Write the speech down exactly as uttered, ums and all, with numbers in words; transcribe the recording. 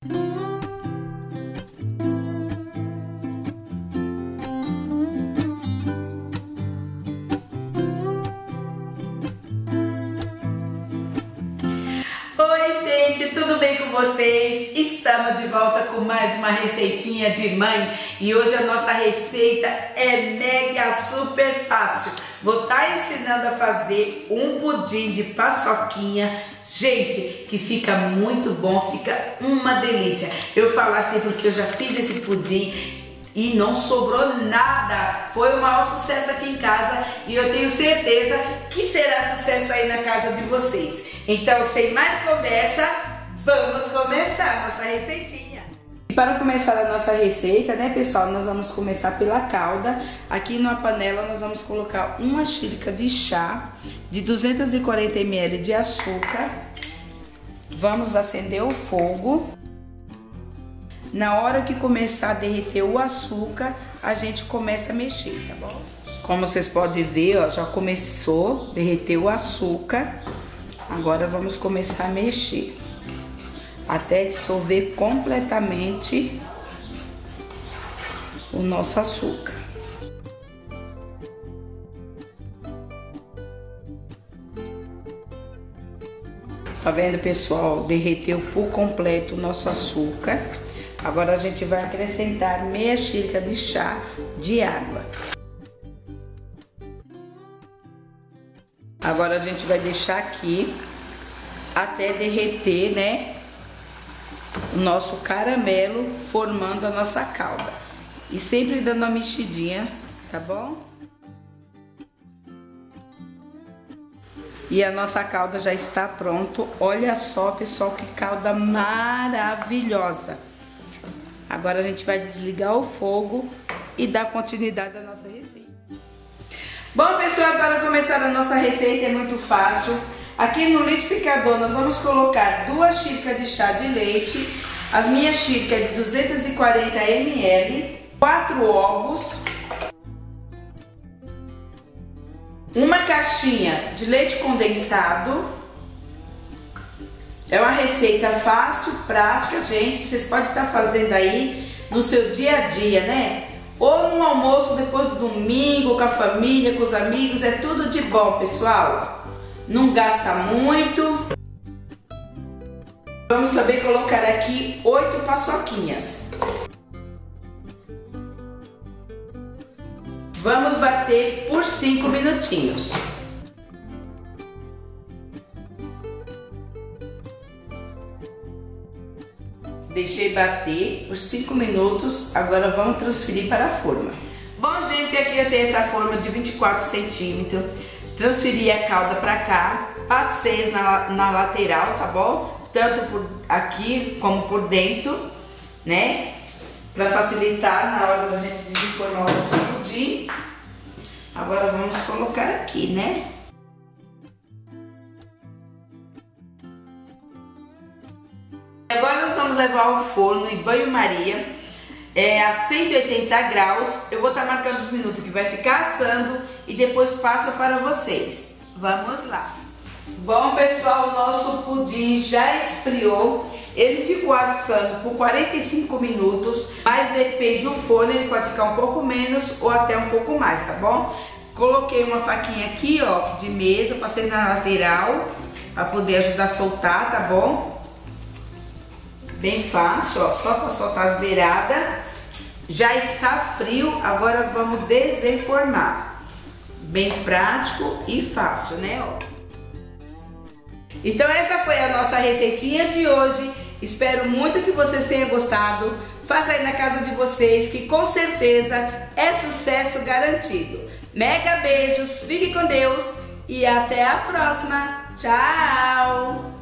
Tudo bem com vocês? Estamos de volta com mais uma receitinha de mãe e hoje a nossa receita é mega super fácil. Vou estar ensinando a fazer um pudim de paçoquinha, gente, que fica muito bom, fica uma delícia. Eu falo assim porque eu já fiz esse pudim e não sobrou nada, foi o maior sucesso aqui em casa e eu tenho certeza que será sucesso aí na casa de vocês. Então, sem mais conversa, vamos começar a nossa receitinha. E para começar a nossa receita, né, pessoal, nós vamos começar pela calda. Aqui numa panela nós vamos colocar uma xícara de chá de duzentos e quarenta mililitros de açúcar. Vamos acender o fogo. Na hora que começar a derreter o açúcar, a gente começa a mexer, tá bom? Como vocês podem ver, ó, já começou a derreter o açúcar. Agora vamos começar a mexer até dissolver completamente o nosso açúcar. Tá vendo, pessoal? Derreteu por completo o nosso açúcar. Agora a gente vai acrescentar meia xícara de chá de água. Agora a gente vai deixar aqui até derreter, né, o nosso caramelo, formando a nossa calda. E sempre dando uma mexidinha, tá bom? E a nossa calda já está pronta. Olha só, pessoal, que calda maravilhosa. Agora a gente vai desligar o fogo e dar continuidade à nossa receita. Bom, pessoal, para começar a nossa receita é muito fácil. Aqui no liquidificador nós vamos colocar duas xícaras de chá de leite, as minhas xícaras de duzentos e quarenta mililitros, quatro ovos, uma caixinha de leite condensado. É uma receita fácil, prática, gente, que vocês podem estar fazendo aí no seu dia a dia, né? Ou no almoço depois do domingo, com a família, com os amigos, é tudo de bom, pessoal. Não gasta muito. Vamos também colocar aqui oito paçoquinhas. Vamos bater por cinco minutinhos. Deixei bater por cinco minutos, agora vamos transferir para a forma. Bom, gente, aqui eu tenho essa forma de vinte e quatro centímetros. Transferi a calda para cá, passei na, na lateral, tá bom? Tanto por aqui como por dentro, né? Para facilitar na hora da gente desenformar o nosso pudim. Agora vamos colocar aqui, né? Agora nós vamos levar ao forno em banho-maria é, a cento e oitenta graus. Eu vou estar marcando os minutos que vai ficar assando e depois passo para vocês. Vamos lá. Bom, pessoal, o nosso pudim já esfriou. Ele ficou assando por quarenta e cinco minutos, mas depende do forno, ele pode ficar um pouco menos ou até um pouco mais, tá bom? Coloquei uma faquinha aqui, ó, de mesa, passei na lateral para poder ajudar a soltar, tá bom? Bem fácil, ó, só para soltar as beiradas. Já está frio, agora vamos desenformar. Bem prático e fácil, né, ó. Então essa foi a nossa receitinha de hoje. Espero muito que vocês tenham gostado. Faça aí na casa de vocês, que com certeza é sucesso garantido. Mega beijos, fique com Deus e até a próxima. Tchau!